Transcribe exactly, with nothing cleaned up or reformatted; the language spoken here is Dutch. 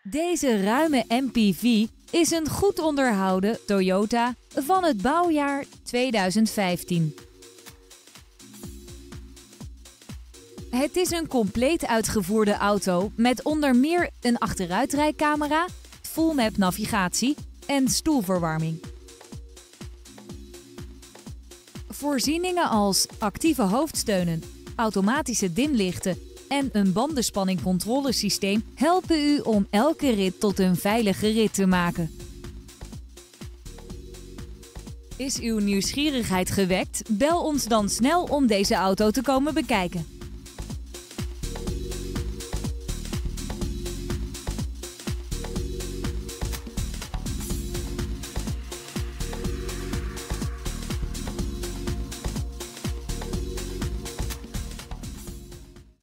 Deze ruime M P V is een goed onderhouden Toyota van het bouwjaar tweeduizend vijftien. Het is een compleet uitgevoerde auto met onder meer een achteruitrijcamera, full map navigatie en stoelverwarming. Voorzieningen als actieve hoofdsteunen, automatische dimlichten en een bandenspanningcontrolesysteem helpen u om elke rit tot een veilige rit te maken. Is uw nieuwsgierigheid gewekt? Bel ons dan snel om deze auto te komen bekijken.